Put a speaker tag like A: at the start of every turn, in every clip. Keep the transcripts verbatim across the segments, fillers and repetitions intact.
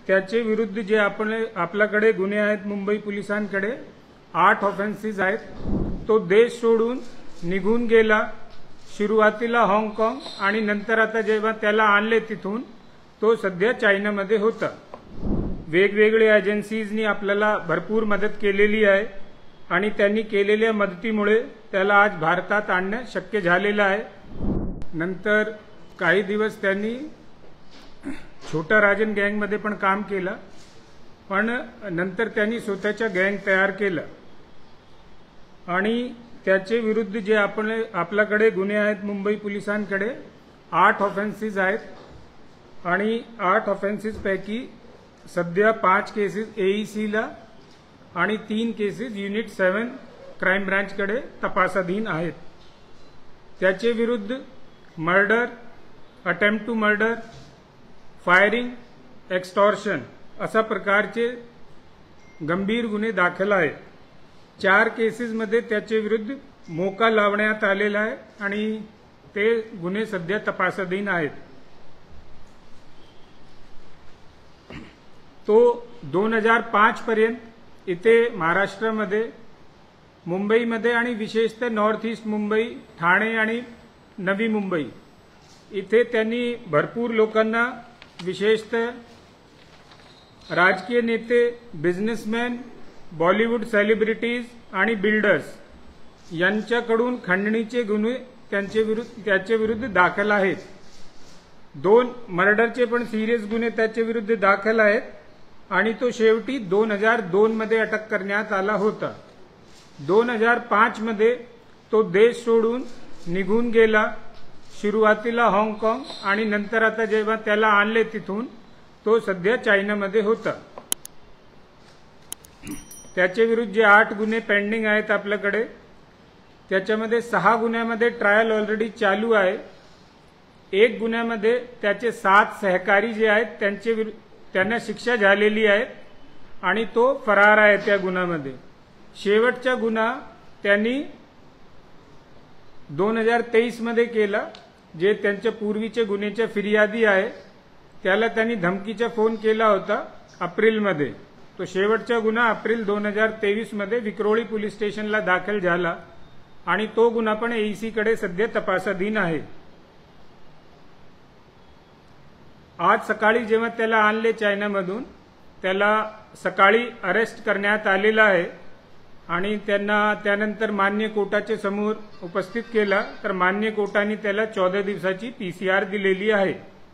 A: त्याचे विरुद्ध जे आपण आपल्याकडे गुन्हे आहेत मुंबई पोलिसांकडे आठ ऑफेन्सेस आहेत. तो देश सोडून निघून गेला. सुरुवातीला हाँगकाँग आणि नंतर आता जेव्हा त्याला आणले तिथून तो सध्या चायनामध्ये होता. वेगवेगळ्या एजन्सीजनी आपल्याला भरपूर मदत केलेली आहे आणि त्यांनी केलेल्या मदतीमुळे त्याला आज भारतात आणणं शक्य झालेलं आहे. नंतर काही दिवस त्यांनी छोटा राजन गँगमध्ये पण काम केलं, पण नंतर त्यांनी स्वतःच्या गँग तयार केलं आणि त्याचे विरुद्ध जे आपण आपल्याकडे गुन्हे आहेत मुंबई पोलिसांकडे आठ ऑफेन्सेस आहेत आणि आठ ऑफेन्सेस पैकी सध्या पाच केसेस एईसीला आणि तीन केसेस युनिट सेवन क्राईम ब्रांचकडे तपासाधीन आहेत. त्याचे विरुद्ध murder, attempt to murder, firing, extortion अशा प्रकारचे गंभीर गुन्हे दाखल आहेत. चार केसेसमध्ये त्याचे विरुद्ध मोका लावण्यात आलेला आहे आणि ते गुन्हे सध्या तपासाधीन आहेत. तो दोन हजार पाच पर्यंत इथे महाराष्ट्रामध्ये, मुंबईमध्ये आणि विशेषतः नॉर्थ ईस्ट मुंबई, ठाणे आणि नवी मुंबई इथे त्यांनी भरपूर लोकांना, विशेषतः राजकीय नेते, बिझनेसमॅन, बॉलिवूड सेलिब्रिटीज आणि बिल्डर्स यांच्याकडून खंडणीचे गुन्हे त्यांचे विरुद्ध त्याच्या विरुद्ध दाखल आहेत. दोन मर्डरचे पण सिरियस गुन्हे त्याच्या विरुद्ध दाखल आहेत आणि तो शेवटी दोन हजार दोन मध्ये अटक करण्यात आला होता. दोन हजार पाच मध्ये तो देश सोडून निघून गेला. सुरुवातीला हाँगकाँग आणि नंतर आता जेव्हा त्याला आणले तिथून तो सध्या चायनामध्ये होता. त्याच्या विरुद्ध जे आठ गुन्हे पेंडिंग आहेत आपल्याकडे, त्याच्यामध्ये सहा गुन्ह्यामध्ये ट्रायल ऑलरेडी चालू आहे. एक गुन्ह्यामध्ये त्याचे सात सहकारी जे आहेत त्यांचे विरुद्ध त्यांना शिक्षा झालेली आहे आणि तो फरार आहे त्या गुन्ह्यामध्ये. शेवटचा गुन्हा त्यांनी दोन हजार तेवीस मध्ये केला. जे त्यांच्या पूर्वीचे गुन्ह्याच्या फिर्यादी आहे त्याला त्यांनी धमकीचा फोन केला होता एप्रिलमध्ये. तो शेवटचा गुन्हा एप्रिल दोन हजार तेवीस मध्ये विक्रोळी पोलीस स्टेशनला दाखल झाला आणि तो गुन्हा पण एईसीकडे सध्या तपासाधीन आहे. आज सकाळी जेव्हा त्याला आणले चायनामधून, त्याला सकाळी अरेस्ट करण्यात आलेला आहे आणि त्यांना त्यानंतर मान्य कोर्टाच्या समोर उपस्थित केला. तर मान्य कोर्टाने त्याला चौदा दिवसाची पीसीआर दिलेली आहे.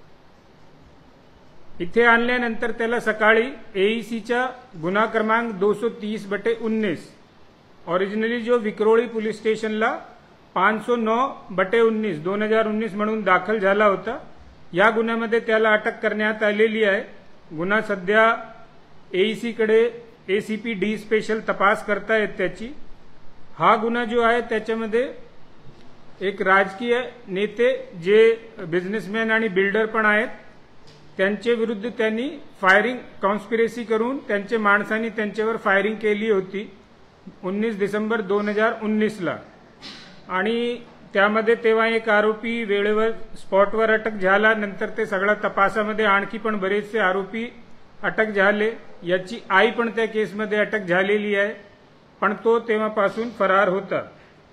A: इथे आणल्यानंतर त्याला सकाळी एईसीचा गुन्हा क्रमांक दो सौ तीस बटे उन्नीस, ओरिजिनली जो विक्रोळी पोलीस स्टेशनला पाच सौ नौ बटे उन्नीस दोन हजार उन्नीस म्हणून दाखल झाला होता, या गुन्ह्यामध्ये त्याला अटक करण्यात आलेली आहे. गुन्हा सध्या एईसीकडे एसीपी डी स्पेशल तपास करतायत त्याची. हा गुन्हा जो आहे त्याच्यामध्ये एक राजकीय नेते जे बिझनेसमॅन आणि बिल्डर पण आहेत त्यांच्या विरुद्ध त्यांनी फायरिंग कॉन्स्पिरेसी करून त्यांच्या माणसांनी त्यांच्यावर फायरिंग केली होती उन्नीस डिसेंबर दोन हजार उन्नीसला आणि त्यामध्ये तेव्हा एक आरोपी वेळेवर स्पॉटवर अटक झाला. नंतर ते सगळ्या तपासामध्ये आणखी पण बरेचसे आरोपी अटक झाले. याची आई पण त्या केसमध्ये अटक झालेली आहे, पण तो तेव्हापासून फरार होता.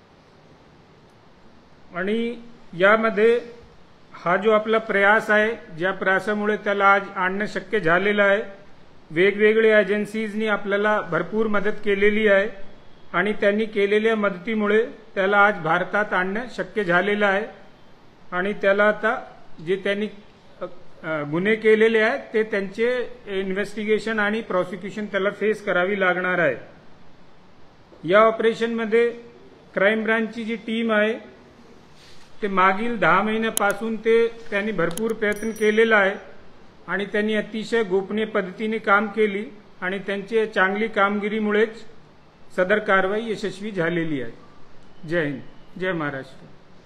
A: आणि यामध्ये हा जो आपला प्रयास आहे, ज्या प्रयासामुळे त्याला आज आणणं शक्य झालेलं आहे, वेगवेगळ्या एजन्सीजनी आपल्याला भरपूर मदत केलेली आहे आणि त्यांनी केलेल्या मदतीमुळे त्याला आज भारतात आणणं शक्य झालेलं आहे आणि त्याला आता जे त्यांनी गुन्हे केलेले आहेत ते त्यांचे इन्व्हेस्टिगेशन आणि प्रॉसिक्युशन त्याला फेस करावी लागणार आहे. या ऑपरेशनमध्ये क्राईम ब्रांचची जी टीम आहे ते मागील दहा महिन्यापासून ते त्यांनी भरपूर प्रयत्न केलेला आहे आणि त्यांनी अतिशय गोपनीय पद्धतीने काम केली आणि त्यांची चांगली कामगिरीमुळेच सदर कारवाई यशस्वी झालेली आहे. जय हिंद, जय महाराष्ट्र.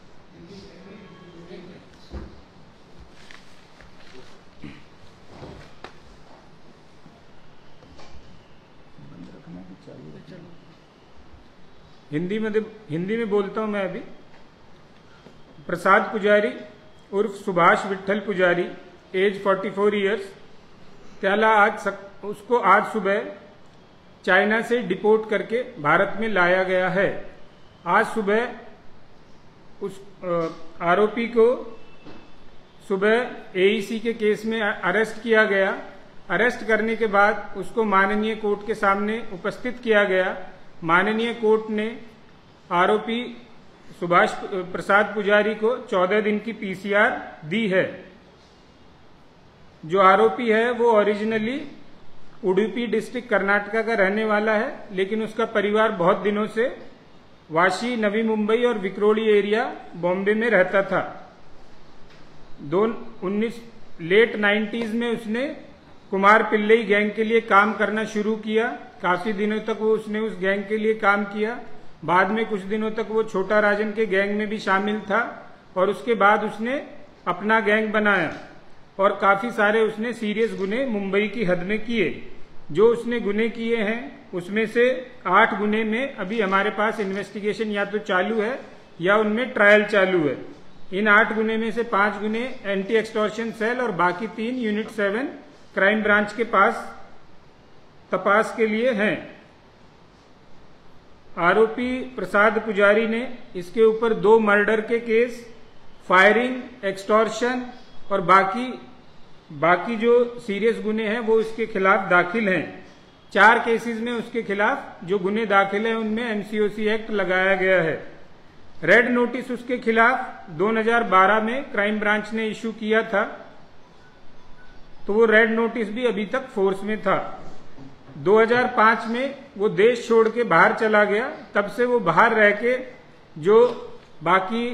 A: हिंदी में हिंदी में बोलता हूं मैं अभी. प्रसाद पुजारी उर्फ सुभाष विठल पुजारी, एज चौवालीस इयर्स, त्याला आज सक, उसको आज सुबह चाइना से डिपोर्ट करके भारत में लाया गया है। आज सुबह उस आरोपी को सुबह एईसी के केस में अरेस्ट किया गया। अरेस्ट करने के बाद उसको माननीय कोर्ट के सामने उपस्थित किया गया। माननीय कोर्ट ने आरोपी सुभाष प्रसाद पुजारी को चौदह दिन की पीसीआर दी है। जो आरोपी है वो ओरिजिनली उडुपी डिस्ट्रिक्ट कर्नाटका का रहने वाला है, लेकिन उसका परिवार बहुत दिनों से वाशी, नवी मुंबई और विक्रोली एरिया बॉम्बे में रहता था। दो उन्नीस लेट नाइन्टीज में उसने कुमार पिल्लई गैंग के लिए काम करना शुरू किया। काफी दिनों तक वो उसने उस गैंग के लिए काम किया। बाद में कुछ दिनों तक वो छोटा राजन के गैंग में भी शामिल था और उसके बाद उसने अपना गैंग बनाया और काफी सारे उसने सीरियस गुने मुंबई की हद में किए। जो उसने गुने किए हैं उसमें से आठ गुने में अभी हमारे पास इन्वेस्टिगेशन या तो चालू है या उनमें ट्रायल चालू है। इन आठ गुने में से पांच गुने एंटी एक्सटॉर्शन सेल और बाकी तीन यूनिट सेवन क्राइम ब्रांच के पास तपास के लिए हैं। आरोपी प्रसाद पुजारी ने इसके ऊपर दो मर्डर के केस, फायरिंग, एक्सटॉर्शन और बाकी बाकी जो सीरियस गुने हैं वो इसके खिलाफ दाखिल हैं। चार केसेस में उसके खिलाफ जो गुने दाखिल हैं उनमें एमसीओसी एक्ट लगाया गया है। रेड नोटिस उसके खिलाफ दो हज़ार बारह में क्राइम ब्रांच ने इशू किया था, तो वो रेड नोटिस भी अभी तक फोर्स में था। दो हज़ार पाँच में वो देश छोड़ के बाहर चला गया। तब से वो बाहर रह के जो बाकी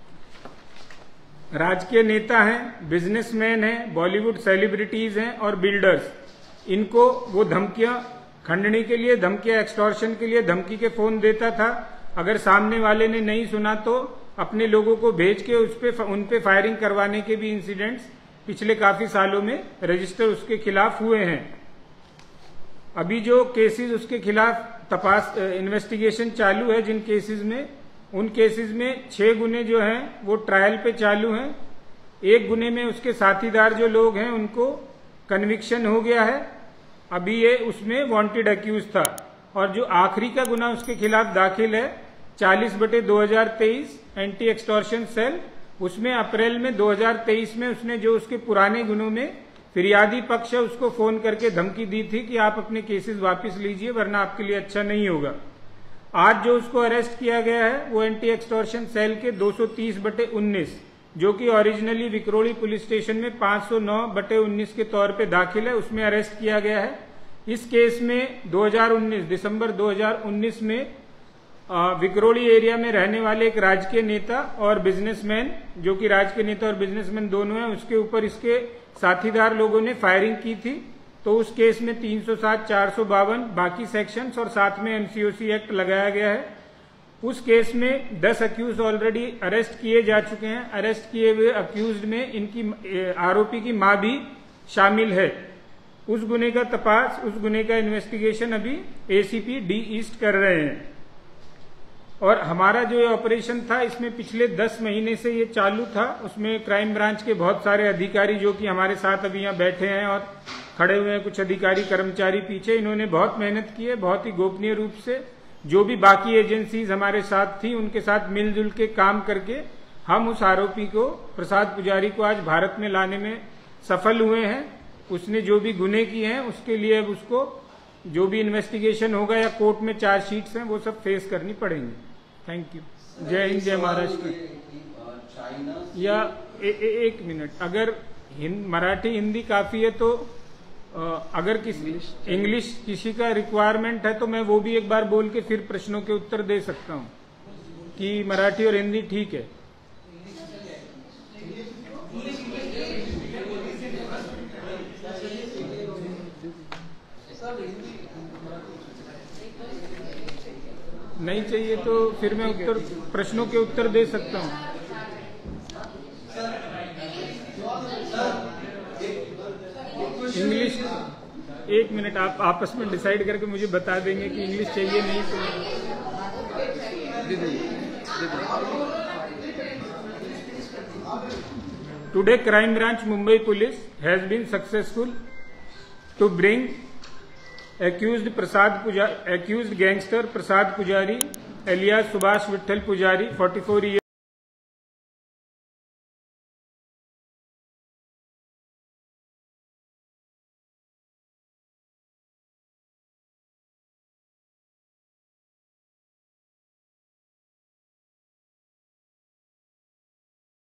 A: राजकीय नेता हैं, बिजनेसमैन हैं, बॉलीवुड सेलिब्रिटीज हैं और बिल्डर्स, इनको वो धमकियां खंडनी के लिए, धमकियां एक्सटॉर्शन के लिए धमकी के फोन देता था। अगर सामने वाले ने नहीं सुना तो अपने लोगों को भेज के उस पे उन पे फायरिंग करवाने के भी इंसिडेंट्स पिछले काफी सालों में रजिस्टर उसके खिलाफ हुए हैं। अभी जो केसेस उसके खिलाफ तपास इन्वेस्टिगेशन चालू है, जिन केसेस में उन केसेस में छह गुने जो हैं वो ट्रायल पे चालू हैं। एक गुने में उसके साथीदार जो लोग हैं उनको कन्विक्शन हो गया है, अभी ये उसमें वांटेड अक्यूज था। और जो आखिरी का गुना उसके खिलाफ दाखिल है चालीस बटे दो हजार तेईस एंटी एक्सटॉर्शन सेल, उसमें अप्रैल में दो हज़ार तेईस में उसने जो उसके पुराने गुनों में फिरियादी पक्ष है उसको फोन करके धमकी दी थी कि आप अपने केसेस वापस लीजिए वरना आपके लिए अच्छा नहीं होगा। आज जो उसको अरेस्ट किया गया है वो एंटी एक्सटॉर्शन सेल के दो सौ तीस बटे उन्नीस, जो कि ओरिजिनली विक्रोली पुलिस स्टेशन में पांच सौ नौ बटे उन्नीस के तौर पे दाखिल है, उसमें अरेस्ट किया गया है। इस केस में दो हज़ार उन्नीस दिसंबर दो हज़ार उन्नीस में विक्रोली एरिया में रहने वाले एक राजकीय नेता और बिजनेसमैन, जो कि राजकीय नेता और बिजनेसमैन दोनों हैं, उसके ऊपर इसके साथीदार लोगों ने फायरिंग की थी। तो उस केस में तीन सौ सात, चार सौ बावन बाकी सेक्शंस और साथ में एमसीओसी एक्ट लगाया गया है। उस केस में दस अक्यूज ऑलरेडी अरेस्ट किए जा चुके हैं। अरेस्ट किए हुए अक्यूज में इनकी आरोपी की मां भी शामिल है। उस गुने का तपास, उस गुने का इन्वेस्टिगेशन अभी एसीपी डी ईस्ट कर रहे हैं। और हमारा जो ये ऑपरेशन था इसमें पिछले दस महीने से ये चालू था। उसमें क्राइम ब्रांच के बहुत सारे अधिकारी जो कि हमारे साथ अभी यहाँ बैठे हैं और खड़े हुए हैं, कुछ अधिकारी कर्मचारी पीछे, इन्होंने बहुत मेहनत की है, बहुत ही गोपनीय रूप से। जो भी बाकी एजेंसीज हमारे साथ थी उनके साथ मिलजुल के काम करके हम उस आरोपी को, प्रसाद पुजारी को, आज भारत में लाने में सफल हुए हैं। उसने जो भी गुने किए हैं उसके लिए अब उसको जो भी इन्वेस्टिगेशन होगा या कोर्ट में चार्जशीट्स हैं वो सब फेस करनी पड़ेंगी। Thank you. जय हिंद, जय महाराष्ट्र। या ए, ए, एक मिनट, अगर हिंद, मराठी हिंदी काफी है तो अगर किसी इंग्लिश किसी का रिक्वायरमेंट है तो मैं वो भी एक बार बोल के फिर प्रश्नों के उत्तर दे सकता हूँ कि मराठी और हिंदी ठीक है। नहीं चाहिए तो फिर मैं उत्तर प्रश्नों के उत्तर दे सकता हूँ। इंग्लिश, एक मिनट, आप आपस में डिसाइड करके मुझे बता देंगे कि इंग्लिश चाहिए नहीं तो। Today crime branch Mumbai police has been successful to bring accused Prasad Pujari, accused gangster Prasad Pujari alias Subhash Vittal Pujari, forty-four years